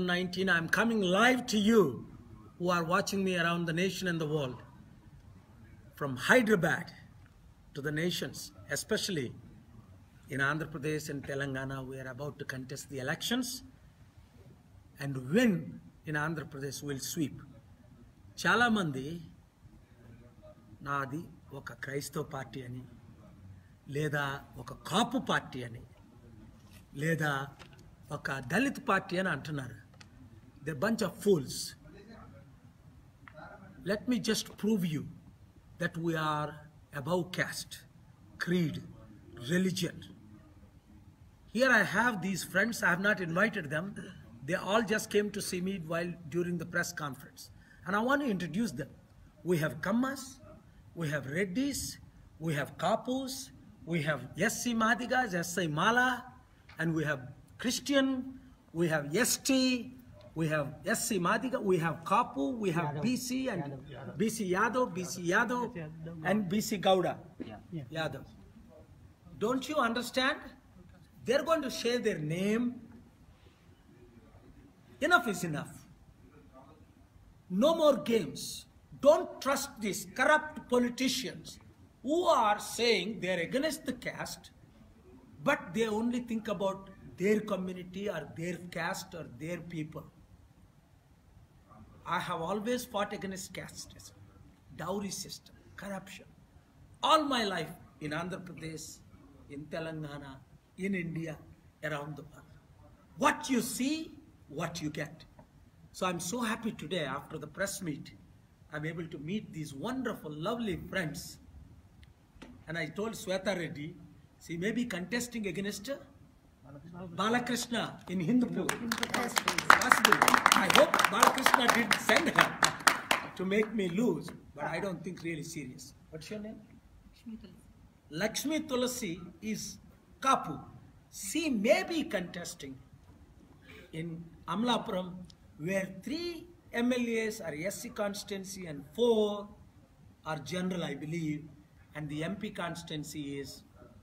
2019, I'm coming live to you who are watching me around the nation and the world. From Hyderabad to the nations, especially in Andhra Pradesh and Telangana, we are about to contest the elections and win in Andhra Pradesh will sweep. Chala mandi నాది ఒక క్రైస్తవ party అని లేదా ఒక కాపు party అని లేదా ఒక దళిత party అని అంటున్నారు. They bunch of fools. Let me just prove you that we are above caste, creed, religion. Here I have these friends. I have not invited them. They all just came to see me while during the press conference. And I want to introduce them. We have Kammas, we have Reddis, we have Kapus, we have SC Madigas, SC Mala, and we have Christian, we have ST, we have SC Madiga, we have Kapu, we have BC and BC Yadav, and BC Gowda. Yadav. Don't you understand? They're going to share their name. Enough is enough. No more games. Don't trust these corrupt politicians who are saying they're against the caste, but they only think about their community or their caste or their people. I have always fought against casteism, dowry system, corruption. All my life in Andhra Pradesh, in Telangana, in India, around the world. What you see, what you get. So I'm so happy today after the press meet, I'm able to meet these wonderful, lovely friends. And I told Sweta Reddy, she may be contesting against Balakrishna in Hindupur. Possible. I hope Balakrishna didn't send her to make me lose, but I don't think really serious. What's your name? Lakshmi Tulasi is Kapu. She may be contesting in Amlapuram, where 3 MLAs are SC constituency and 4 are general, I believe, and the MP constituency is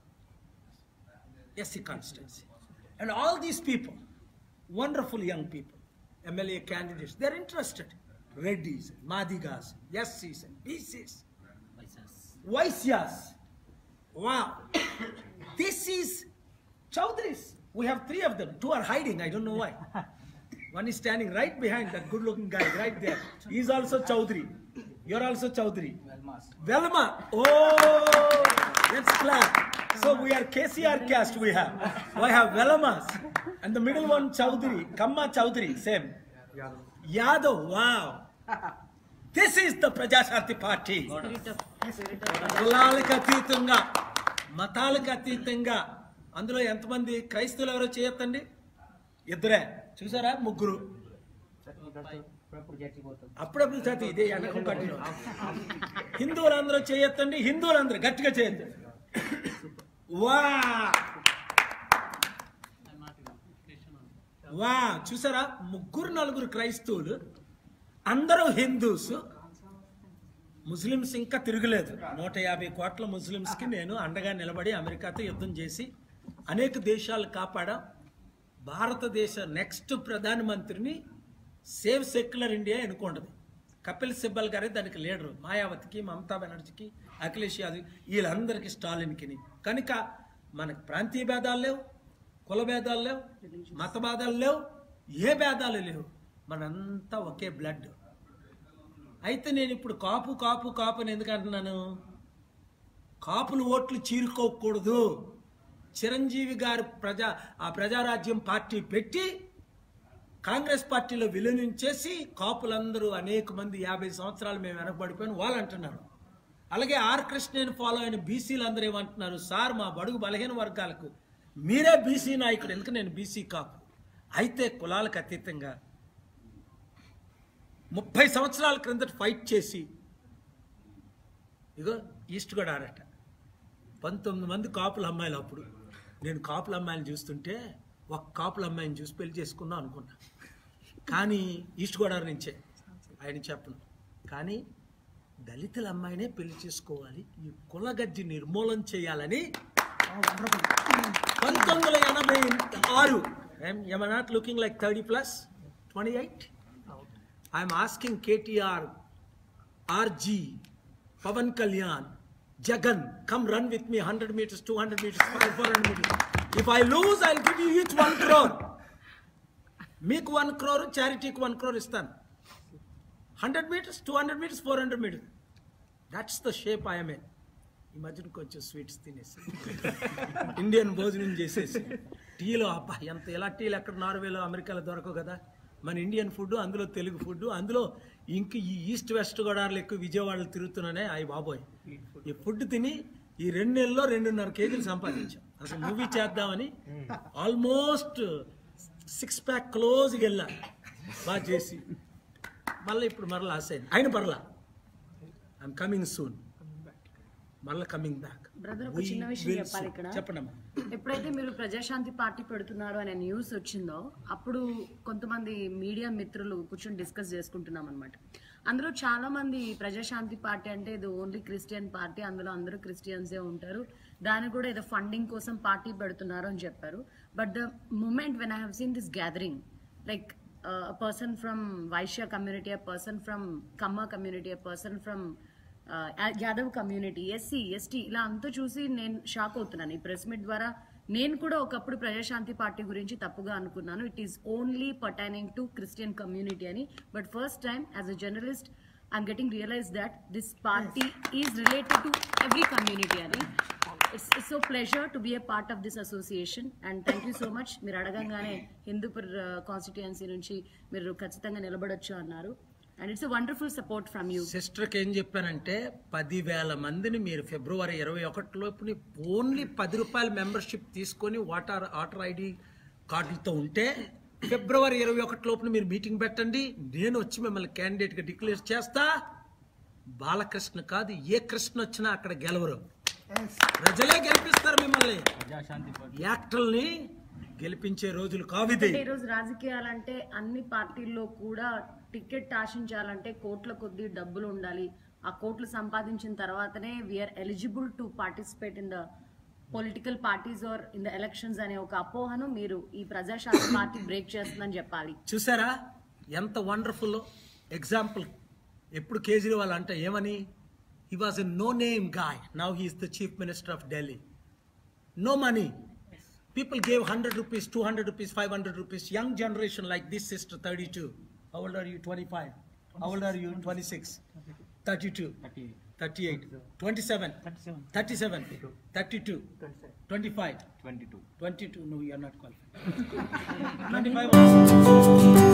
SC constituency. And all these people, wonderful young people, MLA candidates, they're interested. Reddis, Madigas, SCs, and BCs, Vaisyas. Wow. This is Chaudhurys. We have 3 of them. 2 are hiding, I don't know why. One is standing right behind that good-looking guy, right there. He's also Chaudhary. You're also Chaudhary. Velma. Oh, let's clap. So we are KCR caste we have. I have Velmas. And the middle one, Chaudhary. Kamma Chaudhary, same. Yadav, wow. This is the Prajashanti Party. కులాలకు అతీతంగా, మతాలకు అతీతంగా. అందులో ఎంతమంది క్రైస్తవులు ఎవరో చేయొద్దండి? 2 చూసారా? 3. అప్పుడప్పుడు చదివి ఇదే వెనక కంటిన్యూ. హిందువులందరూ చేయొద్దండి. హిందువులందరూ గట్టిగా చేయొద్దు. వా వా చూసారా? 3 4 క్రైస్తవులు, అందరూ హిందూస్. ముస్లిమ్స్ ఇంకా తిరగలేదు. 150 కోట్ల ముస్లిమ్స్కి నేను అండగా నిలబడి అమెరికాతో యుద్ధం చేసి అనేక దేశాలు కాపాడా. భారతదేశ నెక్స్ట్ ప్రధానమంత్రిని సేవ్ సెక్యులర్ ఇండియా ఎన్నుకుంటుంది. కపిల్ సిబ్బల్ గారే దానికి లీడరు. మాయావతికి, మమతా బెనర్జీకి, అఖిలేష్ యాదవ్, వీళ్ళందరికీ, స్టాలిన్కి. కనుక మనకు ప్రాంతీయ భేదాలు లేవు, కుల భేదాలు లేవు, మత భేదాలు లేవు, ఏ భేదాలు లేవు. మనంతా ఒకే బ్లడ్. అయితే నేను ఇప్పుడు కాపు కాపు కాపు అని ఎందుకు అంటున్నాను? కాపులు ఓట్లు చీరుకోకూడదు. చిరంజీవి గారు ప్రజారాజ్యం పార్టీ పెట్టి కాంగ్రెస్ పార్టీలో విలీనం కాపులందరూ అనేక మంది 50 సంవత్సరాలు మేము వెనకబడిపోయిన వాళ్ళు అంటున్నారు. అలాగే ఆర్ కృష్ణని ఫాలో అయిన బీసీలు అందరూ ఏమంటున్నారు? సార్ మా బడుగు బలహీన వర్గాలకు మీరే బీసీ నాయకుడు. ఎందుకు? నేను బీసీ కాపు. అయితే కులాలకు అతీతంగా 30 సంవత్సరాల క్రిందట ఫైట్ చేసి ఇగో ఈస్ట్ కూడా ఆడట 19 మంది కాపుల అమ్మాయిలు. అప్పుడు నేను కాపుల అమ్మాయిని చూస్తుంటే ఒక కాపుల అమ్మాయిని చూసి పెళ్లి చేసుకుందాం అనుకున్నా. కానీ ఈస్ట్ గోదావరి నుంచే, ఆయన చెప్పను. కానీ దళితుల అమ్మాయినే పెళ్లి చేసుకోవాలి, ఈ కులగడ్డి నిర్మూలన చేయాలని 1986. Am I not looking like 30+? 28? I'm asking KTR, RG, Pavan Kalyan, Jagan, come run with me 100 meters, 200 meters, 400 meters. If I lose, I'll give you each 1 crore. Meeku 1 crore, charityku 1 crore istan. 100 meters, 200 meters, 400 meters. That's the shape I am in. ఈ మధ్యన కొంచెం sweets తినేసి Indian భోజనం చేసేసి టీలో అబ్బా ఎంత ఎలా టీలు ఎక్కడ నార్వేలో అమెరికాలో దొరకవు కదా, మన ఇండియన్ ఫుడ్, అందులో తెలుగు ఫుడ్, అందులో ఇంక ఈ ఈస్ట్ వెస్ట్ గోదావరిలో ఎక్కువ విజయవాడలో తిరుగుతున్నానే అయ్యి బాబోయ్. ఈ ఫుడ్ తిని ఈ 2 నెలల్లో 2.5 కేజీలు సంపాదించాం. అసలు మూవీ చేద్దామని ఆల్మోస్ట్ 6 ప్యాక్ క్లోజ్కి వెళ్ళా బాగా చేసి, మళ్ళీ ఇప్పుడు మరలా ఆశ అయిన పర్లా ఐఎమ్ కమింగ్ సూన్, మళ్ళీ కమింగ్ బ్యాక్. బ్రదర్ ఒక చిన్న విషయం చెప్పాలి ఇక్కడ. చెప్పండమ్మా. ఎప్పుడైతే మీరు ప్రజాశాంతి పార్టీ పెడుతున్నారు అనే న్యూస్ వచ్చిందో అప్పుడు కొంతమంది మీడియా మిత్రులు కూర్చొని డిస్కస్ చేసుకుంటున్నాం అనమాట. అందులో చాలా మంది ప్రజాశాంతి పార్టీ అంటే ఇది ఓన్లీ క్రిస్టియన్ పార్టీ, అందులో అందరూ క్రిస్టియన్సే ఉంటారు, దానికి కూడా ఏదో ఫండింగ్ కోసం పార్టీ పెడుతున్నారు అని చెప్పారు. But the moment when I have seen this gathering, like a person from Vaishya community, a person from Kamma community, a person from Yadav community, SC ST, ఇలా అంతా చూసి నేను షాక్ అవుతున్నాను. ఈ ప్రెస్ మీట్ ద్వారా నేను కూడా ఒకప్పుడు ప్రజాశాంతి పార్టీ గురించి తప్పుగా అనుకున్నాను, it is only pertaining to Christian community అని. But first time as a journalist I'm getting realize that this party is related to every community అని. It's so pleasure to be a part of this association and thank you so much. మీరు అడగంగానే Hindupur constituency నుంచి మీరు ఖచ్చితంగా నిలబడొచ్చు అన్నారు. And it's a wonderful support from you. సిస్టర్కి ఏం చెప్పానంటే 10,000 మందిని మీరు ఫిబ్రవరి 21 లోపుని ఓన్లీ 10 రూపాయల మెంబర్షిప్ తీసుకొని ఓటర్ ఐడి కార్డులతో ఉంటే ఫిబ్రవరి 21 లోపున మీరు మీటింగ్ పెట్టండి, నేను వచ్చి మిమ్మల్ని క్యాండిడేట్గా డిక్లేర్ చేస్తా. బాలకృష్ణ కాదు, ఏ కృష్ణ వచ్చినా అక్కడ గెలవరు, ప్రజలే గెలిపిస్తారు మిమ్మల్ని. యాక్టర్ని గెలిపించే రోజులు కావిది. ఈ రోజు రాజకీయాలంటే అన్ని పార్టీల్లో కూడా టికెట్ ఆశించాలంటే కోట్ల కొద్ది డబ్బులు ఉండాలి, ఆ కోట్లు సంపాదించిన తర్వాతనే we are eligible to participate in the political parties or in the elections అనే ఒక అపోహను మీరు ఈ ప్రజాశాంతి పార్టీ బ్రేక్ చేస్తుందని చెప్పాలి. చూసారా ఎంత వండర్ఫుల్ ఎగ్జాంపుల్. ఎప్పుడు కేజ్రీవాల్ అంటే ఏమని, he was a no name guy, now he is the chief minister of Delhi. No money, people gave 100 rupees, 200 rupees, 500 rupees. Young generation like this sister, 32. How old are you? 25. How old are you? 26. 32. 38. 27. 37. 32. 25. 22. No, you are not qualified. 25.